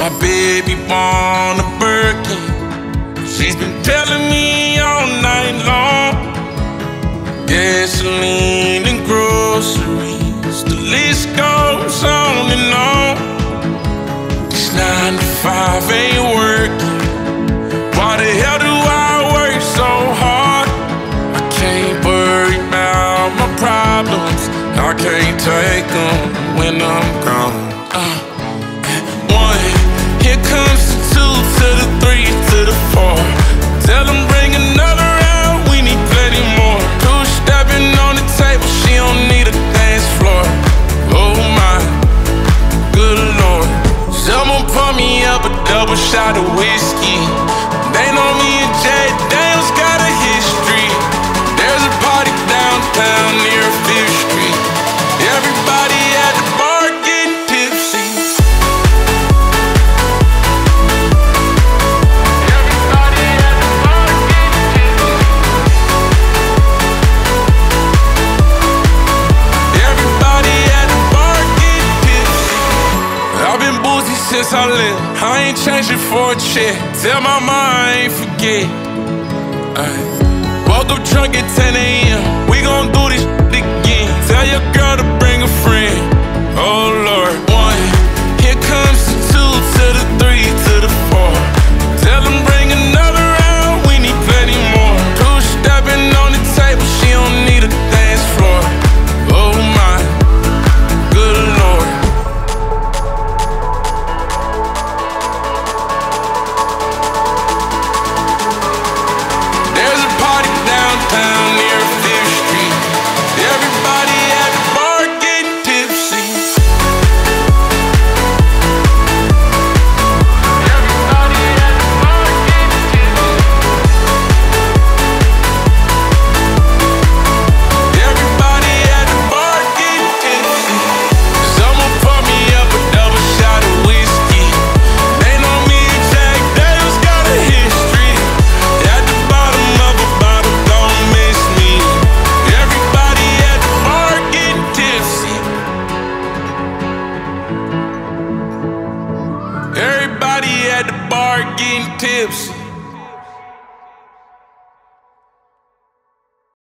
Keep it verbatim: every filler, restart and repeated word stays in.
My baby born a Birkin. She's been telling me all night long. Gasoline and groceries, the list goes on and on. This nine to five ain't working. Why the hell do I work so hard? I can't worry about my problems. I can't take them when I'm gone. uh, One, here comes the two, to the three, to the four. Tell them bring another round, we need plenty more. Two stepping on the table, she don't need a dance floor. Oh my, good Lord. Someone pour me up a double shot of whiskey. They know me and Jay Daniels got a history. There's a party downtown near Fifth Street. Everybody at the bar getting tipsy. Everybody at the bar getting tipsy. Everybody at the bar getting tipsy. I've been boozy since I left. I ain't changing for a check. Tell my mom I ain't forget. Ay. Woke up drunk at ten A M We gon' do this shit again. Tell your girl to bring a friend. Oh Lord. One, here comes the two, to the three, to the four. Tell them bring another round, we need plenty more. Two stepping on the table, she don't need a dance floor. Oh my, good Lord. There's a party downtown near Fifth Street. Everybody at the bar getting tipsy. Everybody at the bar getting tipsy. Everybody at the bar getting tipsy. Someone pour me up a double shot of whiskey. They know me and Jack Daniels got a history. At the bottom of a bottle, don't miss me. Everybody at the bar getting tipsy. Everybody at the bar getting tipsy.